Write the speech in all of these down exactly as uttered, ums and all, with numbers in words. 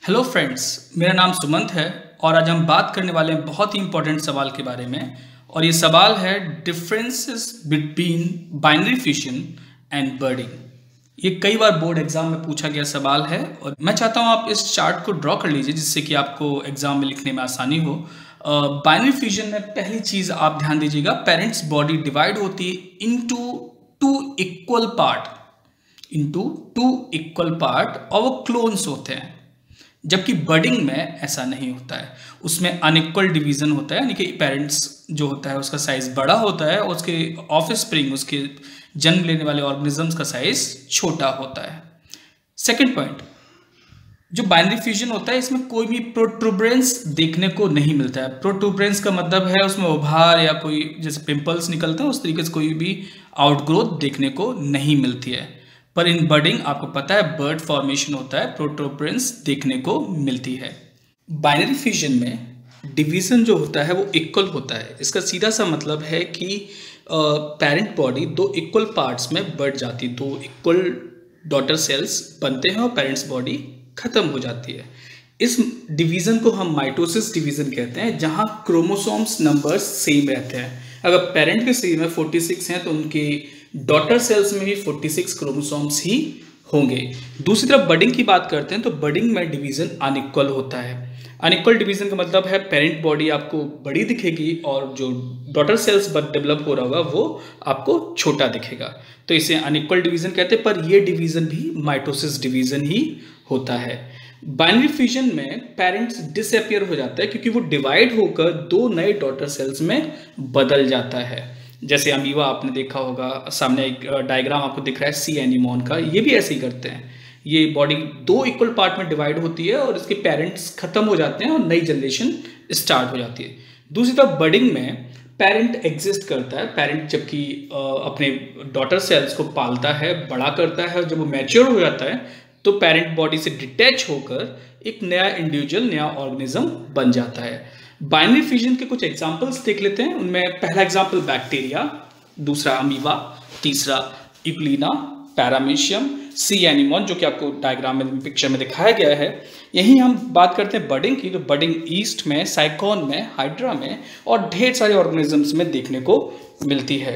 Hello friends, मेरा नाम सुमंत है और आज हम बात करने वाले हैं बहुत ही इंपॉर्टेंट सवाल के बारे में। और ये सवाल है differences between binary fission and budding. ये कई बार बोर्ड एग्जाम में पूछा गया सवाल है और मैं चाहता हूँ आप इस चार्ट को ड्रॉ कर लीजिए जिससे कि आपको एग्जाम में लिखने में आसानी हो। बाइनरी फिशन में पहली चीज़ आप ध्यान दीजिएगा, पेरेंट्स बॉडी डिवाइड होती है into two equal part into two equal part और वो क्लोन्स होते हैं। जबकि बर्डिंग में ऐसा नहीं होता है, उसमें अनइक्वल डिवीजन होता है, यानी कि पेरेंट्स जो होता है उसका साइज बड़ा होता है और उसके ऑफ स्प्रिंग, उसके जन्म लेने वाले ऑर्गेनिजम्स का साइज छोटा होता है। सेकंड पॉइंट, जो बाइनरी फ्यूजन होता है इसमें कोई भी प्रोट्रूबरेंस देखने को नहीं मिलता है। प्रोट्रूबरेंस का मतलब है उसमें उभार या कोई जैसे पिंपल्स निकलते हैं उस तरीके से कोई भी आउटग्रोथ देखने को नहीं मिलती है। पर इन बर्डिंग आपको पता है बर्ड फॉर्मेशन होता है, प्रोट्रूबरेंस देखने को मिलती है। बाइनरी फ्यूजन में डिवीजन जो होता है वो इक्वल होता है। इसका सीधा सा मतलब है कि पेरेंट बॉडी दो इक्वल पार्ट्स में बढ़ जाती है, दो इक्वल डॉटर सेल्स बनते हैं और पेरेंट्स बॉडी खत्म हो जाती है। इस डिवीजन को हम माइटोसिस डिवीजन कहते हैं, जहां क्रोमोसोम्स नंबर्स सेम रहते हैं। अगर पेरेंट के शरीर में छियालीस हैं तो उनके डॉटर सेल्स में भी छियालीस क्रोमोसोम्स ही होंगे। दूसरी तरफ बर्डिंग की बात करते हैं तो बर्डिंग में डिवीजन अनइक्वल होता है। अनइक्वल डिवीजन का मतलब है पेरेंट बॉडी आपको बड़ी दिखेगी और जो डॉटर सेल्स डेवलप हो रहा होगा वो आपको छोटा दिखेगा, तो इसे अनइक्वल डिवीजन कहते हैं। पर यह डिवीजन भी माइटोसिस डिवीजन ही होता है। बाइनरी फ्यूजन में पेरेंट्स डिसअपियर हो जाता है क्योंकि वो डिवाइड होकर दो नए डॉटर सेल्स में बदल जाता है। जैसे अमीबा आपने देखा होगा, सामने एक डायग्राम आपको दिख रहा है सी एनीमोन का, ये भी ऐसे ही करते हैं। ये बॉडी दो इक्वल पार्ट में डिवाइड होती है और इसके पेरेंट्स खत्म हो जाते हैं और नई जनरेशन स्टार्ट हो जाती है। दूसरी तरफ बर्डिंग में पेरेंट एग्जिस्ट करता है। पेरेंट जबकि अपने डॉटर सेल्स को पालता है, बड़ा करता है, और जब वो मैच्योर हो जाता है तो पेरेंट बॉडी से डिटैच होकर एक नया इंडिविजुअल, नया ऑर्गेनिज्म बन जाता है। बाइनरी फ्यूजन के कुछ एग्जांपल्स देख लेते हैं। उनमें पहला एग्जांपल बैक्टीरिया, दूसरा अमीबा, तीसरा यूग्लिना, पैरामीशियम, सी एनीमोन जो कि आपको डायग्राम में पिक्चर में दिखाया गया है। यही हम बात करते हैं बर्डिंग की, तो बर्डिंग ईस्ट में, साइकोन में, हाइड्रा में और ढेर सारे ऑर्गेनिजम्स में देखने को मिलती है।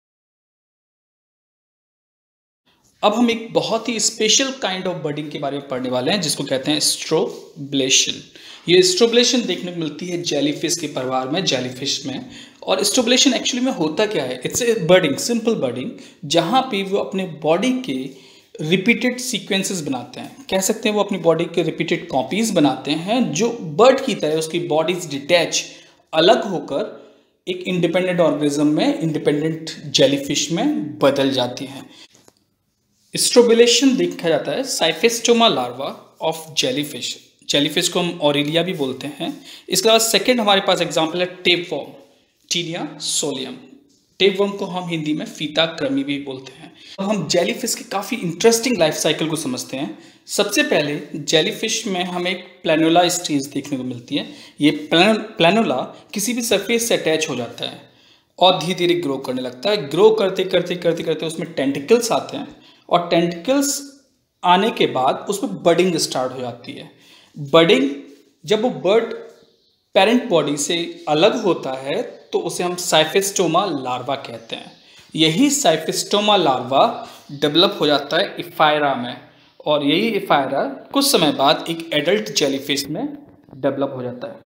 अब हम एक बहुत ही स्पेशल काइंड ऑफ बर्डिंग के बारे में पढ़ने वाले हैं जिसको कहते हैं स्ट्रोब्लेशन। ये स्ट्रोब्लेशन देखने को मिलती है जेलीफिश के परिवार में, जेलीफिश में। और स्ट्रोब्लेशन एक्चुअली में होता क्या है? इट्स ए बर्डिंग, सिंपल बर्डिंग, जहाँ पे वो अपने बॉडी के रिपीटेड सीक्वेंसेस बनाते हैं। कह सकते हैं वो अपनी बॉडी के रिपीटेड कॉपीज बनाते हैं जो बर्ड की तरह उसकी बॉडीज डिटैच, अलग होकर एक इंडिपेंडेंट ऑर्गेनिज्म में, इंडिपेंडेंट जेलीफिश में बदल जाती हैं। स्ट्रोबुलेशन देखा जाता है scyphistoma larva of jellyfish. Jellyfish को हम ऑरेलिया भी बोलते हैं। इसके बाद सेकंड हमारे पास एग्जांपल है टेपवर्म, टीनिया सोलियम। टेपवर्म को हम हिंदी में फीता कृमि भी बोलते हैं। अब हम जेलीफिश की काफ़ी इंटरेस्टिंग लाइफ साइकिल को समझते हैं। सबसे पहले जेलीफिश में हमें एक प्लानोला स्टेज देखने को मिलती है। ये प्लानोला किसी भी सरफेस से अटैच हो जाता है और धीरे धीरे ग्रो करने लगता है। ग्रो करते करते करते करते उसमें टेंटिकल्स आते हैं और टेंटिकल्स आने के बाद उसमें बर्डिंग स्टार्ट हो जाती है। बर्डिंग, जब वो बर्ड पेरेंट बॉडी से अलग होता है तो उसे हम साइफेस्टोमा लार्वा कहते हैं। यही साइफेस्टोमा लार्वा डेवलप हो जाता है इफायरा में और यही इफायरा कुछ समय बाद एक एडल्ट जेलीफिश में डेवलप हो जाता है।